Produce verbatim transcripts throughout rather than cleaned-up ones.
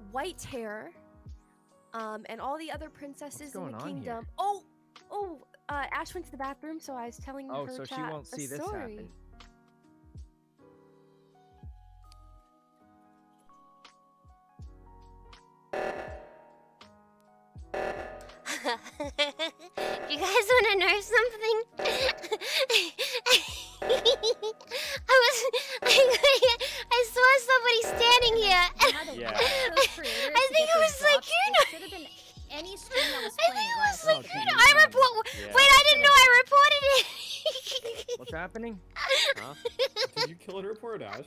white hair, um, and all the other princesses in the kingdom. Here? Oh, oh, uh, Ash went to the bathroom, so I was telling oh, her so to she won't see this story. You guys want to know something? I was, I, I saw somebody standing here. Yeah. I think it was like you know. Any stream that was I playing think it was last. like you know. I report. Yeah. Wait, I didn't know I reported it. What's happening? Huh? Did you kill a report, Ash?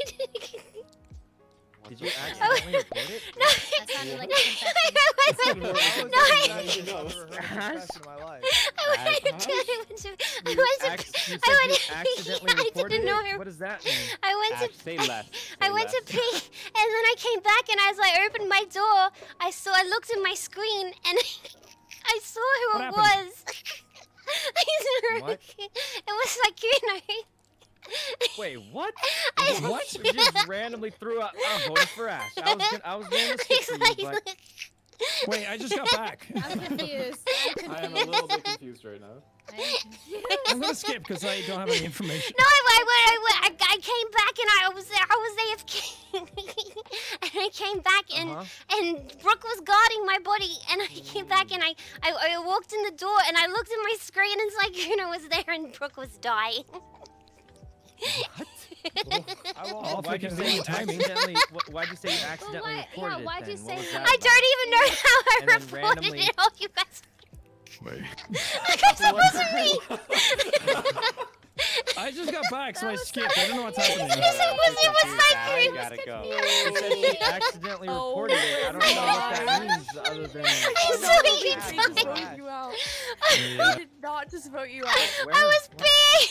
Did you accidentally report it? No, That sounded like a confession. I went to. No, I. Ash? I went to. I went to. I went to. Ac- you said I you went. accidentally I reported didn't know it? her. What does that mean? I went Ash, to. say less. I Say went to less. pee, and then I came back, and as I opened my door, I saw. I looked at my screen, and I saw who What it happened? was. I What? It was like you know. Wait, what? I- What? You just randomly threw out. I'm voting for Ash. I was gonna, I was going to skip for you, but Wait, I just got back. I'm confused. I'm I am a confused. little bit confused right now. I'm confused. I'm gonna skip because I don't have any information. No, I, I, I, I, I came back and I was I was A F K, and I came back and Uh-huh. and Brooke was guarding my body, and I came back and I, I I walked in the door and I looked at my screen and Sykuna was there and Brooke was dying. What? I won't. Oh, All why'd you freaking say you video timing. accidentally? wh- Why'd you say you accidentally why- reported yeah, it why'd then? you What say was that? that I about? don't even know how I And then reported randomly- it. Oh, you guys. Wait. Guys, that wasn't me. I just got back, so I skipped. I don't know what's happening. Yes, it was. It was I Sykuna. gotta go. You said she accidentally Oh reported it. I don't know what that means other than. I saw They you just dying. voted you out. Yeah. They did not just vote you out. Where? I was What? big.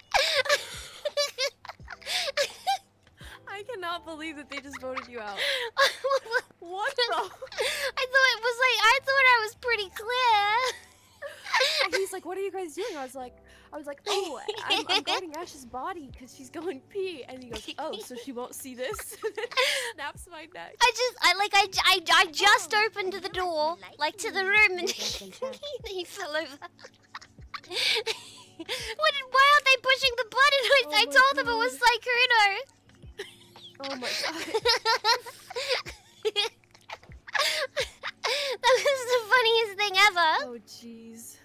I cannot believe that they just voted you out. What the? I thought it was like I thought I was pretty clear. And he's like, "What are you guys doing?" I was like, "I was like, oh, I'm, I'm guarding Ash's body because she's going pee." And he goes, "Oh, so she won't see this?" And then snaps my neck. I just I like I, I, I just opened the door like to the room and he fell over. What? Did, why aren't they pushing the button? I, Oh I my told them it was Sykuna. Oh my god. That was the funniest thing ever. Oh jeez.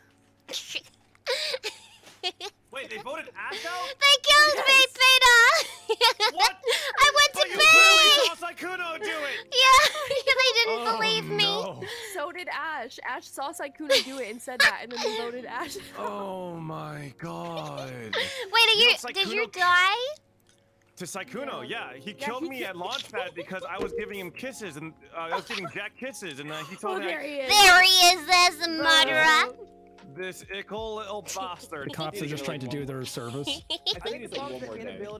Wait, they voted Ash out? They killed me, Peter! What? I went But to you pee! clearly saw Sykkuno do it! Yeah, they didn't Oh, believe me. no. So did Ash. Ash saw Sykuna do it and said that, and then they voted Ash. Oh my god. Wait, are You you, know, did you Sykkuno- die? To Sykkuno, yeah. He Yeah, killed he me ki- at Launchpad because I was giving him kisses, and uh, I was giving Jack kisses, and uh, he Oh, told me there I, he is. There he is, there's the murderer. this ickle little bastard. The cops are just trying to do their service. I think it's like one more day.